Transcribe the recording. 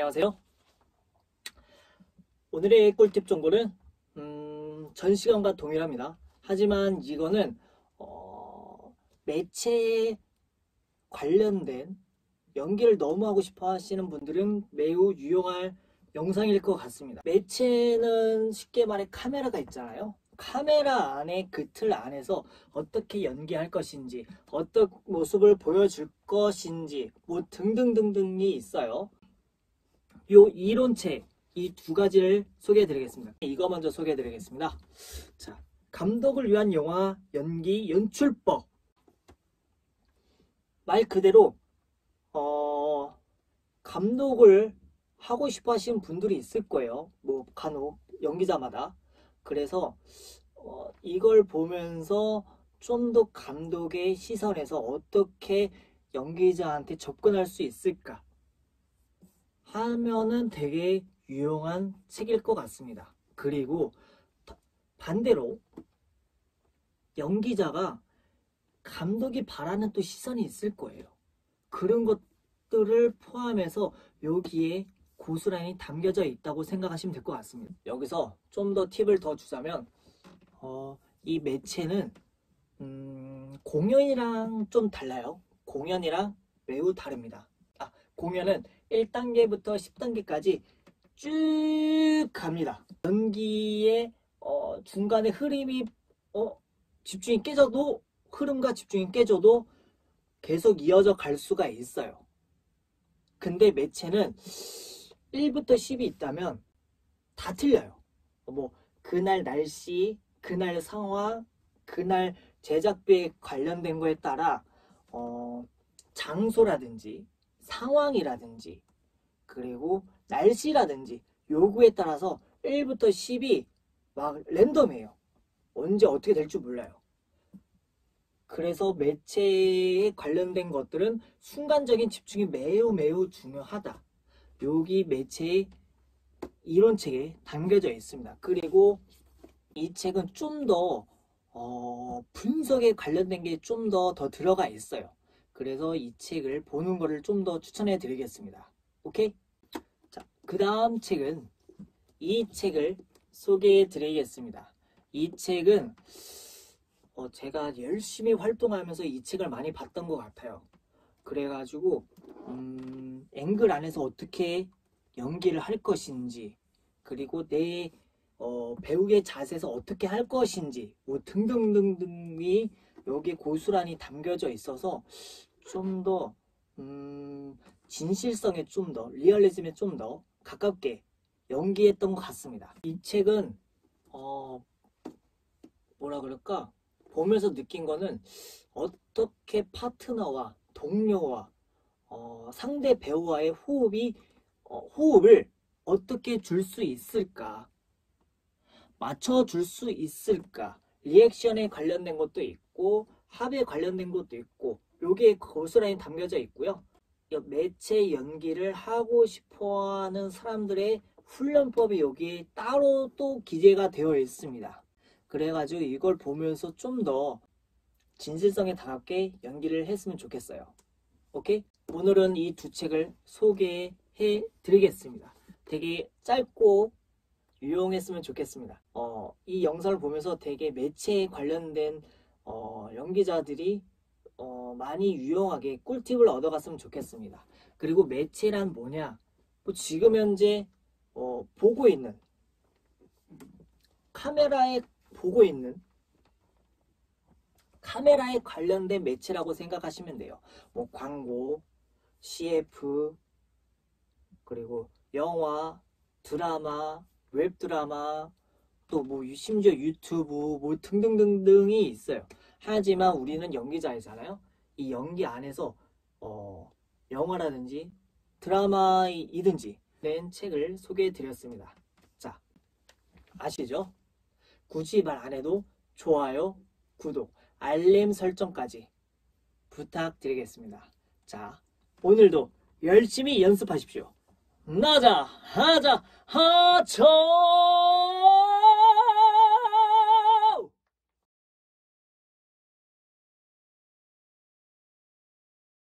안녕하세요. 오늘의 꿀팁 정보는 전 시간과 동일합니다. 하지만 이거는 매체에 관련된 연기를 너무 하고 싶어 하시는 분들은 매우 유용할 영상일 것 같습니다. 매체는 쉽게 말해 카메라가 있잖아요. 카메라 안에 그 틀 안에서 어떻게 연기할 것인지, 어떤 모습을 보여줄 것인지 뭐 등등등등이 있어요. 요 이론책 이 두 가지를 소개해 드리겠습니다. 이거 먼저 소개해 드리겠습니다. 자, 감독을 위한 영화 연기 연출법. 말 그대로 감독을 하고 싶어 하시는 분들이 있을 거예요. 뭐 간혹 연기자마다. 그래서 이걸 보면서 좀 더 감독의 시선에서 어떻게 연기자한테 접근할 수 있을까 하면은 되게 유용한 책일 것 같습니다. 그리고 반대로 연기자가 감독이 바라는 또 시선이 있을 거예요. 그런 것들을 포함해서 여기에 고스란히 담겨져 있다고 생각하시면 될 것 같습니다. 여기서 좀 더 팁을 더 주자면 이 매체는 공연이랑 좀 달라요. 공연이랑 매우 다릅니다. 공연은 1단계부터 10단계까지 쭉 갑니다. 연기의 중간에 흐름이 집중이 깨져도 흐름과 집중이 깨져도 계속 이어져 갈 수가 있어요. 근데 매체는 1부터 10이 있다면 다 틀려요. 뭐 그날 날씨, 그날 상황, 그날 제작비에 관련된 거에 따라 장소라든지 상황이라든지 그리고 날씨라든지 요구에 따라서 1부터 10이 막 랜덤이에요. 언제 어떻게 될지 몰라요. 그래서 매체에 관련된 것들은 순간적인 집중이 매우 중요하다. 여기 매체의 이론책에 담겨져 있습니다. 그리고 이 책은 좀 더 분석에 관련된 게 좀 더 들어가 있어요. 그래서 이 책을 보는 거를 좀 더 추천해 드리겠습니다. 오케이? 자, 그 다음 책은 이 책을 소개해 드리겠습니다. 이 책은 제가 열심히 활동하면서 이 책을 많이 봤던 것 같아요. 그래가지고 앵글 안에서 어떻게 연기를 할 것인지 그리고 내 배우의 자세에서 어떻게 할 것인지 뭐 등등등등이 여기에 고스란히 담겨져 있어서 좀 더 진실성에 좀 더 리얼리즘에 좀 더 가깝게 연기했던 것 같습니다. 이 책은 뭐라 그럴까 보면서 느낀 거는 어떻게 파트너와 동료와 상대 배우와의 호흡을 어떻게 줄 수 있을까, 맞춰줄 수 있을까, 리액션에 관련된 것도 있고 합에 관련된 것도 있고 요게 고스란히 담겨져 있고요. 매체 연기를 하고 싶어하는 사람들의 훈련법이 여기에 따로 또 기재가 되어 있습니다. 그래가지고 이걸 보면서 좀 더 진실성에 가깝게 연기를 했으면 좋겠어요. 오케이? 오늘은 이 두 책을 소개해 드리겠습니다. 되게 짧고 유용했으면 좋겠습니다. 이 영상을 보면서 되게 매체에 관련된 연기자들이 많이 유용하게 꿀팁을 얻어갔으면 좋겠습니다. 그리고 매체란 뭐냐? 뭐 지금 현재 보고 있는 카메라에 관련된 매체라고 생각하시면 돼요. 뭐 광고, CF, 그리고 영화, 드라마, 웹드라마, 또 뭐 심지어 유튜브 뭐 등등등등이 있어요. 하지만 우리는 연기자이잖아요. 이 연기 안에서 영화라든지 드라마이든지 낸 책을 소개해 드렸습니다. 자, 아시죠? 굳이 말 안 해도 좋아요, 구독, 알림 설정까지 부탁드리겠습니다. 자, 오늘도 열심히 연습하십시오. 나자, 하자, 하천!